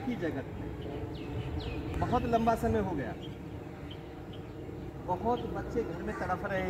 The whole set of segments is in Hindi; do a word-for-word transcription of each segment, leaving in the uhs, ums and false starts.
ही जगत में बहुत लंबा समय हो गया, बहुत बच्चे घर में तड़फ रहे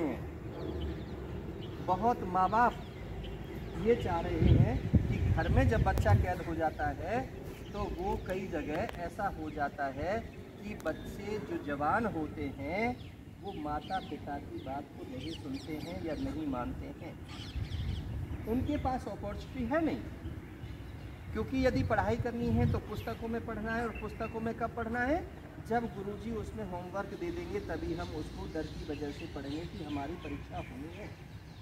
हैं। बहुत माँ बाप ये चाह रहे हैं कि घर में जब बच्चा कैद हो जाता है तो वो कई जगह ऐसा हो जाता है कि बच्चे जो जवान होते हैं वो माता पिता की बात को नहीं सुनते हैं या नहीं मानते हैं। उनके पास अपॉर्चुनिटी है नहीं, क्योंकि यदि पढ़ाई करनी है तो पुस्तकों में पढ़ना है, और पुस्तकों में कब पढ़ना है? जब गुरुजी उसमें होमवर्क दे देंगे तभी हम उसको डर की वजह से पढ़ेंगे कि हमारी परीक्षा होनी है।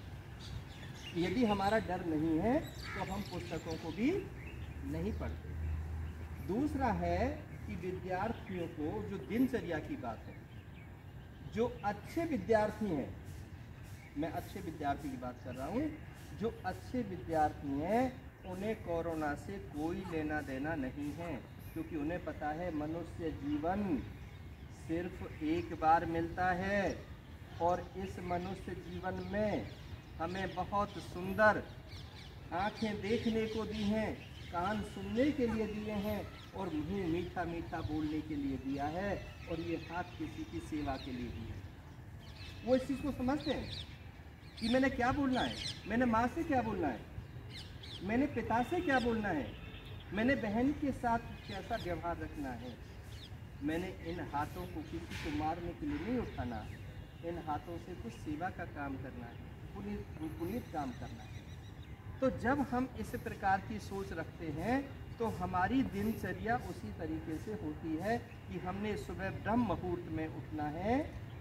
यदि हमारा डर नहीं है तो हम पुस्तकों को भी नहीं पढ़ते। दूसरा है कि विद्यार्थियों को जो दिनचर्या की बात है, जो अच्छे विद्यार्थी हैं, मैं अच्छे विद्यार्थी की बात कर रहा हूँ, जो अच्छे विद्यार्थी हैं उन्हें कोरोना से कोई लेना देना नहीं है, क्योंकि उन्हें पता है मनुष्य जीवन सिर्फ एक बार मिलता है और इस मनुष्य जीवन में हमें बहुत सुंदर आँखें देखने को दी हैं, कान सुनने के लिए दिए हैं और मुँह मीठा मीठा बोलने के लिए दिया है, और ये हाथ किसी की सेवा के लिए दिया है। वो इस चीज़ को समझते हैं कि मैंने क्या बोलना है, मैंने माँ से क्या बोलना है, मैंने पिता से क्या बोलना है, मैंने बहन के साथ कैसा व्यवहार रखना है। मैंने इन हाथों को किसी को मारने के लिए नहीं उठाना, इन हाथों से कुछ सेवा का काम करना है, पुनीत पुनीत काम करना है। तो जब हम इस प्रकार की सोच रखते हैं तो हमारी दिनचर्या उसी तरीके से होती है कि हमने सुबह ब्रह्म मुहूर्त में उठना है,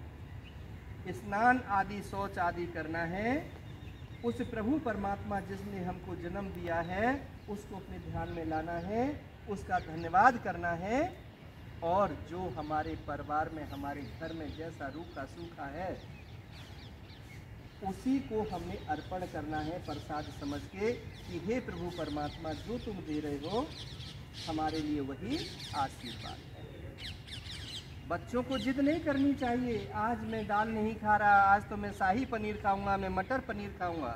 स्नान आदि शौच आदि करना है, उस प्रभु परमात्मा जिसने हमको जन्म दिया है उसको अपने ध्यान में लाना है, उसका धन्यवाद करना है, और जो हमारे परिवार में हमारे घर में जैसा रूखा सूखा है उसी को हमने अर्पण करना है प्रसाद समझ के कि हे प्रभु परमात्मा जो तुम दे रहे हो हमारे लिए वही आशीर्वाद है। बच्चों को जिद नहीं करनी चाहिए, आज मैं दाल नहीं खा रहा, आज तो मैं शाही पनीर खाऊंगा, मैं मटर पनीर खाऊंगा,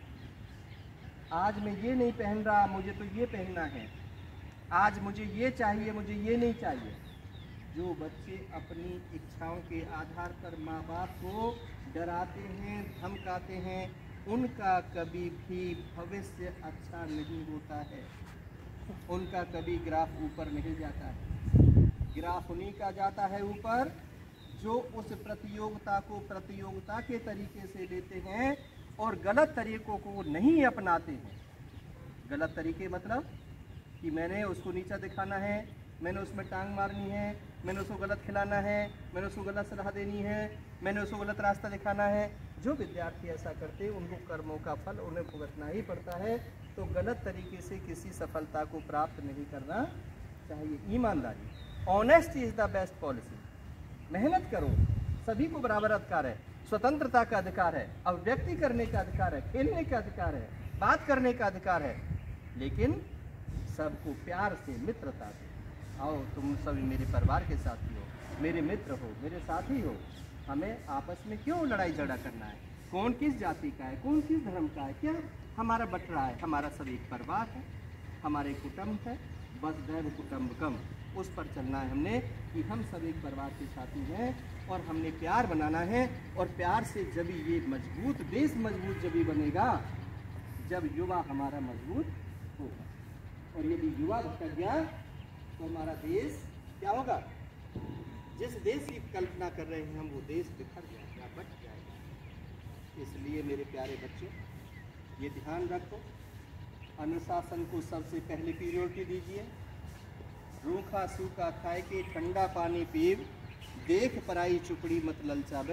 आज मैं ये नहीं पहन रहा, मुझे तो ये पहनना है, आज मुझे ये चाहिए, मुझे ये नहीं चाहिए। जो बच्चे अपनी इच्छाओं के आधार पर माँ बाप को डराते हैं, धमकाते हैं, उनका कभी भी भविष्य अच्छा नहीं होता है, उनका कभी ग्राफ ऊपर नहीं जाता है। ग्राफ उन्हीं का जाता है ऊपर जो उस प्रतियोगिता को प्रतियोगिता के तरीके से लेते हैं और गलत तरीकों को नहीं अपनाते हैं। गलत तरीके मतलब कि मैंने उसको नीचा दिखाना है, मैंने उसमें टांग मारनी है, मैंने उसको गलत खिलाना है, मैंने उसको गलत सलाह देनी है, मैंने उसको गलत रास्ता दिखाना है। जो विद्यार्थी ऐसा करते हैं उनको कर्मों का फल उन्हें भुगतना ही पड़ता है। तो गलत तरीके से किसी सफलता को प्राप्त नहीं करना चाहिए। ईमानदारी, honesty is the best policy. मेहनत करो, सभी को बराबर अधिकार है, स्वतंत्रता का अधिकार है, अभिव्यक्ति करने का अधिकार है, खेलने का अधिकार है, बात करने का अधिकार है, लेकिन सबको प्यार से, मित्रता से। आओ तुम सभी मेरे परिवार के साथी हो, मेरे मित्र हो, मेरे साथी हो, हमें आपस में क्यों लड़ाई झगड़ा करना है? कौन किस जाति का है, कौन किस धर्म का है, क्या हमारा बटरा है? हमारा सब एक परिवार है, हमारे कुटुंब है, वसुधैव कुटुंबकम, उस पर चलना है हमने कि हम सब एक परिवार के साथी हैं और हमने प्यार बनाना है। और प्यार से जब ये मजबूत देश मजबूत जब बनेगा जब युवा हमारा मजबूत होगा, और यदि युवा भटक गया तो हमारा देश क्या होगा? जिस देश की कल्पना कर रहे हैं हम वो देश बिखर जाएगा, बट जाएगा। इसलिए मेरे प्यारे बच्चों ये ध्यान रखो, अनुशासन को सबसे पहले प्रायोरिटी दीजिए। रूखा सूखा खाए के ठंडा पानी पीव, देख पराई चुपड़ी मत ललचावे।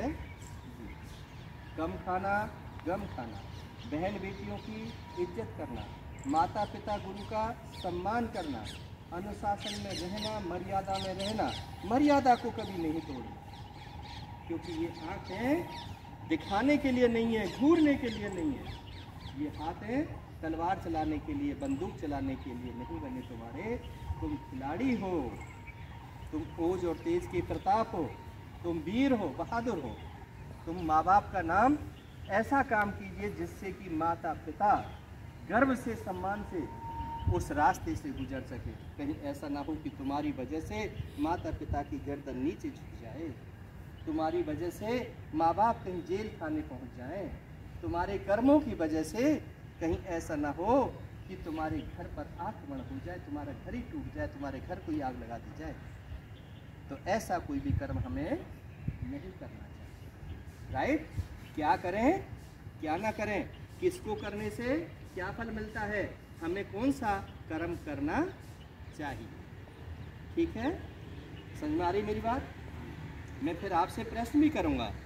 कम खाना गम खाना, बहन बेटियों की इज्जत करना, माता पिता गुरु का सम्मान करना, अनुशासन में रहना, मर्यादा में रहना, मर्यादा को कभी नहीं तोड़ना, क्योंकि ये आँखें दिखाने के लिए नहीं है, घूरने के लिए नहीं है, ये हाथें तलवार चलाने के लिए, बंदूक चलाने के लिए नहीं बने तुम्हारे। तुम खिलाड़ी हो, तुम ओज और तेज के प्रताप हो, तुम वीर हो, बहादुर हो। तुम माँ बाप का नाम ऐसा काम कीजिए जिससे कि माता पिता गर्व से, सम्मान से उस रास्ते से गुजर सके। कहीं ऐसा ना हो कि तुम्हारी वजह से माता पिता की गर्दन नीचे झुक जाए, तुम्हारी वजह से माँ बाप कहीं जेल खाने पहुँच जाएं, तुम्हारे कर्मों की वजह से कहीं ऐसा ना हो कि तुम्हारे घर पर आक्रमण हो जाए, तुम्हारा घर ही टूट जाए, तुम्हारे घर को ही आग लगा दी जाए। तो ऐसा कोई भी कर्म हमें नहीं करना चाहिए। राइट? क्या करें क्या ना करें, किसको करने से क्या फल मिलता है, हमें कौन सा कर्म करना चाहिए। ठीक है, समझ में आ रही मेरी बात? मैं फिर आपसे प्रश्न भी करूंगा।